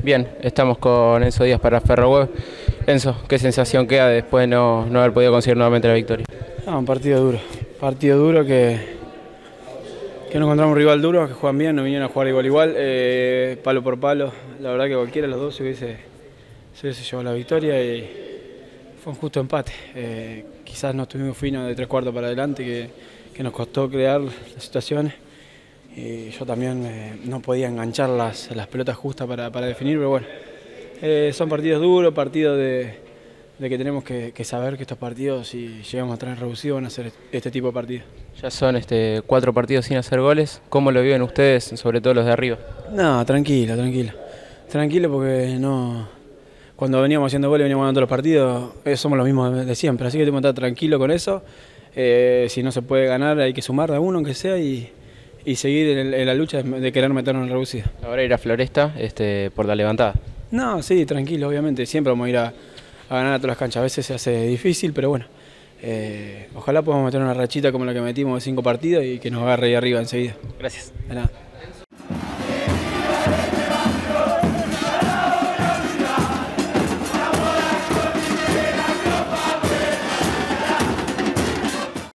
Bien, estamos con Enzo Díaz para Ferroweb. Enzo, ¿qué sensación queda después de no haber podido conseguir nuevamente la victoria? Un partido duro que no encontramos un rival duro, que juegan bien, nos vinieron a jugar igual, palo por palo. La verdad que cualquiera de los dos se hubiese llevado la victoria y fue un justo empate. Quizás no estuvimos finos de 3/4 para adelante, que nos costó crear las situaciones. Y yo también no podía enganchar las pelotas justas para definir, pero bueno, son partidos duros, partidos de que tenemos que saber que estos partidos, si llegamos a tener reducido, van a ser este tipo de partidos. Ya son 4 partidos sin hacer goles. ¿Cómo lo viven ustedes, sobre todo los de arriba? No, tranquilo porque no, cuando veníamos haciendo goles, veníamos ganando los partidos, somos los mismos de siempre, así que tenemos que estar tranquilos con eso. Si no se puede ganar, hay que sumar de uno aunque sea y seguir en la lucha de querer meternos en reducido. Ahora ir a Floresta por la levantada. No, sí, tranquilo, obviamente, siempre vamos a ir a ganar a todas las canchas. A veces se hace difícil, pero bueno, ojalá podamos meter una rachita como la que metimos de 5 partidos y que nos agarre ahí arriba enseguida. Gracias. De nada.